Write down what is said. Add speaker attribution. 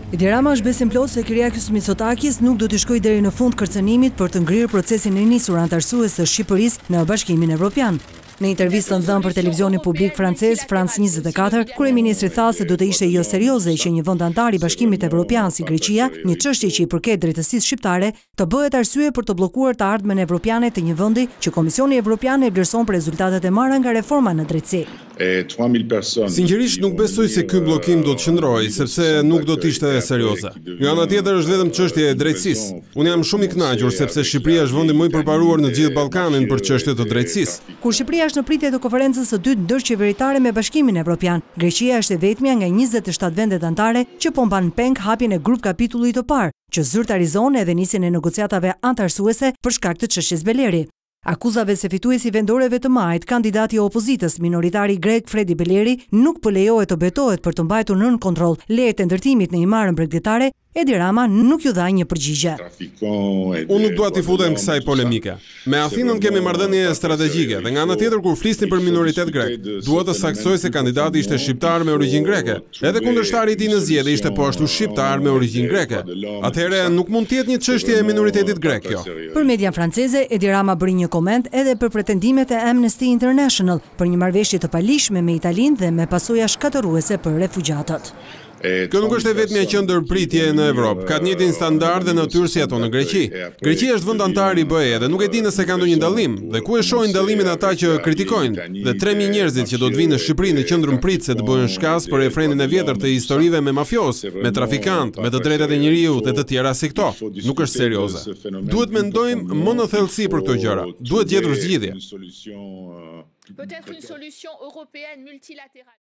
Speaker 1: Edi Rama është besim plot se Kyriakos Mitsotakis nuk do të shkojë deri në fund kërcënimit për të ngrirë procesin e nisur anëtarësues së Shqipërisë në Bashkimin Evropian. Në intervistën dhënë për televizionin publik francez France 24, kryeministri tha se do të ishte jo serioze që një vend antar i Bashkimit Evropian si Greqia, një çështje që i përket drejtësisë shqiptare, të bëhet arsye për të bllokuar të ardhmen evropiane të një vendi që Komisioni Evropian e vlerëson për rezultatet e marra nga reforma në drejtësi.
Speaker 2: Sinqerisht nuk besoj se ky bllokim do të qëndrojë, sepse nuk do të ishte serioze. Nga ana tjetër është vetëm çështje e drejtësisë. Unë jam shumë i kënaqur sepse Shqipëria është vendi më i përparuar në gjithë Ballkanin për çështje të drejtësisë.
Speaker 1: Kur Shqipëria është në pritje të konferencës së dytë ndërqeveritare me Bashkimin Evropian, Greqia është e vetmja nga 27 vendet anëtare që po mban peng hapjen e grup kapitullit të parë, që zyrtarizon edhe nisjen e negociatave anëtarësuese për shkak të çështjes Beleri. Akuzave se fituesi vendoreve të majt, kandidati i opozitës minoritari grek Fredi Beleri, nuk po lejohet të betohet për të mbajtur nën kontroll lejet e ndërtimit në imarën bregdetare, Edi Rama nuk ju dha një përgjigje.
Speaker 2: Unë nuk dua t'i futem kësaj polemike. Me Athinën kemi marrëdhënie strategjike dhe nga ana tjetër kur flisnin për minoritet grek, duhet të saktësoj se kandidati ishte shqiptar me origjinë greke. Edhe kundërshtari i tij në zgjedhje ishte po ashtu shqiptar me origjinë greke. Atëherë nuk mund të jetë një çështje e minoritetit grek kjo.
Speaker 1: Për median franceze, Edi Rama bëri një koment edhe për pretendimet e Amnesty International për një marrëveshje të palishme me Italinë dhe me pasoja shkatërruese për refugjatët.
Speaker 2: Kjo nuk është e vetmja qendërpritje në Evropë. Ka të njëjtin standard dhe natyrë si ato në Greqi. Greqia është vend antar i BE dhe nuk e di nëse ka ndonjë dallim. Dhe ku e shohin dallimin ata që kritikojnë? Dhe 3000 njerëzit që do të vinë në Shqipëri në qendrën pritëse të bëhen shkas për refrenin e vjetër të historive me mafios, me trafikant, me të drejtat e njerëzit e të tjera si këto. Nuk është serioze. Duhet mendojmë më në thellësi për këto gjëra. Duhet gjetur zgjidhje.